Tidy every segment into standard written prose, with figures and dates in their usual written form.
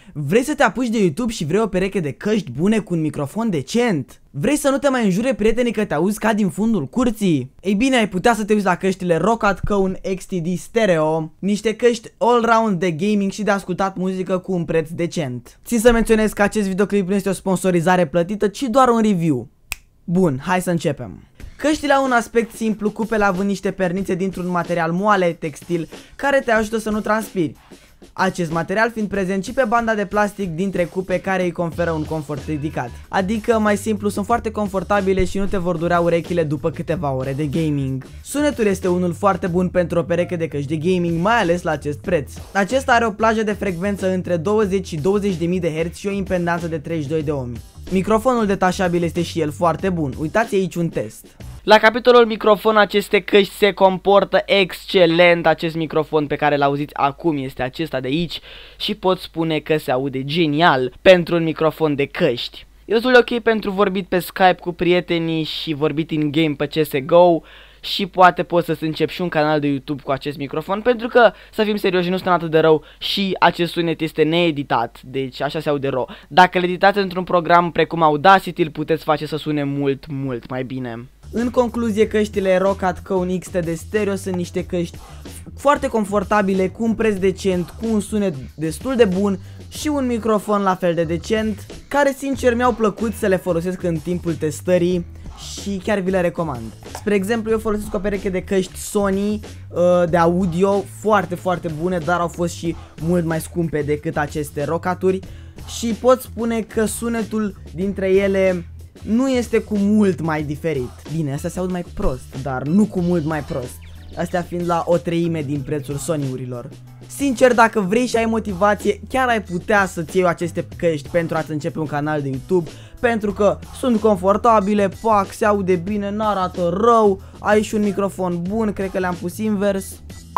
Vrei să te apuci de YouTube și vrei o pereche de căști bune cu un microfon decent? Vrei să nu te mai înjure prietenii că te auzi ca din fundul curții? Ei bine, ai putea să te uiți la căștile Roccat Kone XTD Stereo, niște căști all-round de gaming și de ascultat muzică cu un preț decent. Țin să menționez că acest videoclip nu este o sponsorizare plătită, ci doar un review. Bun, hai să începem. Căștile au un aspect simplu, cupele având niște pernițe dintr-un material moale, textil, care te ajută să nu transpiri. Acest material fiind prezent și pe banda de plastic dintre cupe, care îi conferă un confort ridicat. Adică, mai simplu, sunt foarte confortabile și nu te vor durea urechile după câteva ore de gaming. Sunetul este unul foarte bun pentru o pereche de căști de gaming, mai ales la acest preț. Acesta are o plajă de frecvență între 20 și 20.000 de Hz și o impedanță de 32 de ohmi. Microfonul detașabil este și el foarte bun, uitați aici un test. La capitolul microfon, aceste căști se comportă excelent. Acest microfon pe care l-auziți acum este acesta de aici și pot spune că se aude genial pentru un microfon de căști. E destul de ok pentru vorbit pe Skype cu prietenii și vorbit in game pe CSGO. Și poate poți să-ți începi și un canal de YouTube cu acest microfon, pentru că, să fim serioși, nu sună atât de rău și acest sunet este needitat, deci așa se aude rău. Dacă îl editați într-un program precum Audacity, îl puteți face să sune mult mai bine. În concluzie, căștile Roccat Kone XTD Stereo sunt niște căști foarte confortabile, cu un preț decent, cu un sunet destul de bun și un microfon la fel de decent, care sincer mi-au plăcut să le folosesc în timpul testării și chiar vi le recomand. Spre exemplu, eu folosesc o pereche de căști Sony de audio foarte bune, dar au fost și mult mai scumpe decât aceste Roccat-uri și pot spune că sunetul dintre ele nu este cu mult mai diferit. Bine, astea se aud mai prost, dar nu cu mult mai prost. Astea fiind la o treime din prețul Sony-urilor. Sincer, dacă vrei și ai motivație, chiar ai putea să-ți iei aceste căști pentru a-ți începe un canal de YouTube, pentru că sunt confortabile, pac, se aude bine, n-arată rău, ai și un microfon bun, cred că le-am pus invers.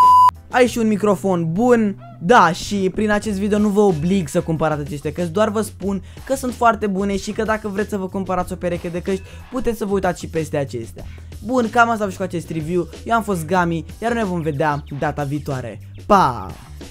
Ai și un microfon bun, da, și prin acest video nu vă oblig să cumpărați aceste căști, doar vă spun că sunt foarte bune și că dacă vreți să vă cumpărați o pereche de căști, puteți să vă uitați și peste acestea. Bun, cam asta a fost cu acest review, eu am fost Gami, iar ne vom vedea data viitoare. Pa!